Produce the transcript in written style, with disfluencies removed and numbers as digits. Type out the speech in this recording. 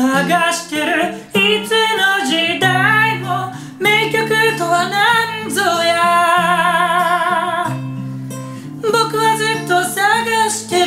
探してるいつの時代も名曲とは何ぞや僕はずっと探して